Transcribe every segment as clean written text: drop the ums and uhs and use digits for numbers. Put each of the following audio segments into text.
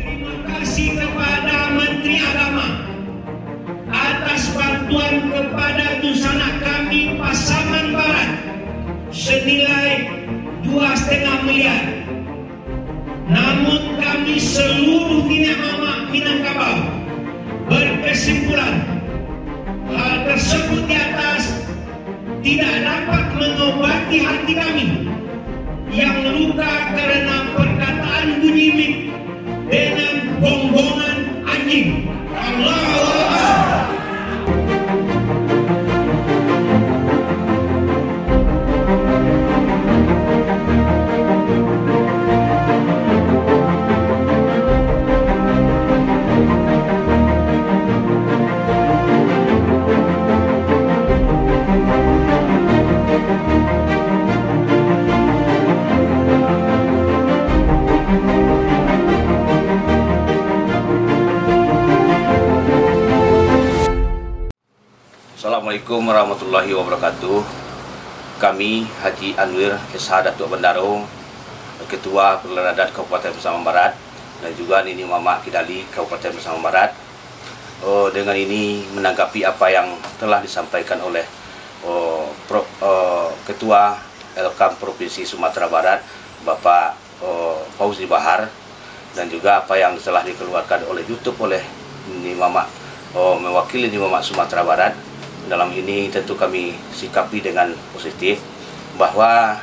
Terima kasih kepada Menteri Agama atas bantuan kepada Dusanak kami Pasaman Barat senilai 2,5 miliar. Namun kami seluruh Minangkabau berkesimpulan hal tersebut di atas tidak dapat mengobati hati kami yang luka karena perkataan bunyi mik dengan gonggongan anjing. Allahu Akbar. Assalamualaikum warahmatullahi wabarakatuh. Kami Haji Anwir SH Datuk Bendaro, Ketua Perlembagaan Adat Kabupaten Pasaman Barat, dan juga Nini Mama Kidali Kabupaten Pasaman Barat, dengan ini menanggapi apa yang telah disampaikan oleh Ketua Elkam Provinsi Sumatera Barat, Bapak Fauzi Bahar, dan juga apa yang telah dikeluarkan oleh YouTube oleh Nini Mama mewakili Nini Mama Sumatera Barat. Dalam ini tentu kami sikapi dengan positif bahwa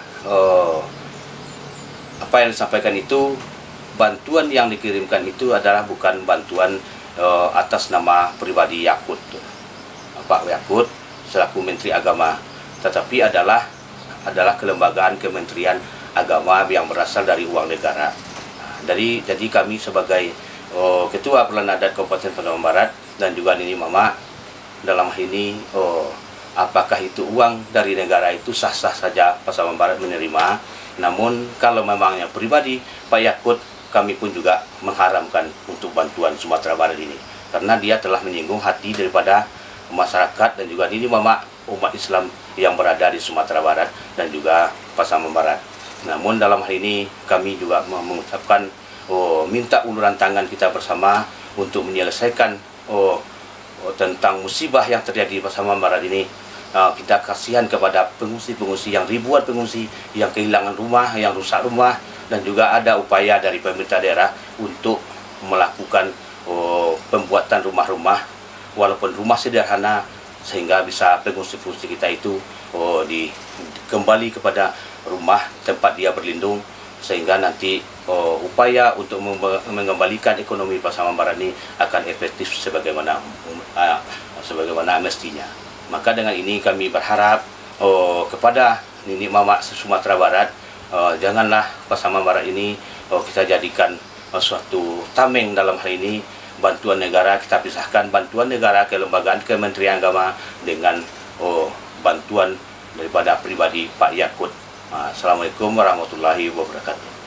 apa yang disampaikan itu, bantuan yang dikirimkan itu adalah bukan bantuan atas nama pribadi Yakut, Pak Yakut selaku Menteri Agama, tetapi adalah kelembagaan Kementerian Agama yang berasal dari uang negara. Jadi kami sebagai Ketua Perlembagaan Adat Kabupaten Pasaman Barat dan juga Nini Mama dalam hal ini, apakah itu uang dari negara itu sah-sah saja Pasaman Barat menerima. Namun kalau memangnya pribadi Pak Yakut, kami pun juga mengharamkan untuk bantuan Sumatera Barat ini, karena dia telah menyinggung hati daripada masyarakat dan juga Nini Mama umat Islam yang berada di Sumatera Barat dan juga Pasaman Barat. Namun dalam hal ini kami juga mengucapkan minta uluran tangan kita bersama untuk menyelesaikan tentang musibah yang terjadi di Pasaman Barat ini. Kita kasihan kepada pengungsi-pengungsi yang ribuan pengungsi yang kehilangan rumah, yang rusak rumah, dan juga ada upaya dari pemerintah daerah untuk melakukan pembuatan rumah-rumah walaupun rumah sederhana, sehingga bisa pengungsi-pengungsi kita itu kembali kepada rumah tempat dia berlindung, sehingga nanti upaya untuk mengembalikan ekonomi Pasaman Barat ini akan efektif sebagaimana mestinya. Maka dengan ini kami berharap kepada Nini Mama Sumatera Barat, janganlah Pasaman Barat ini kita jadikan suatu tameng. Dalam hal ini bantuan negara kita pisahkan, bantuan negara kelembagaan Kementerian Agama dengan bantuan daripada pribadi Pak Yakut. Assalamualaikum warahmatullahi wabarakatuh.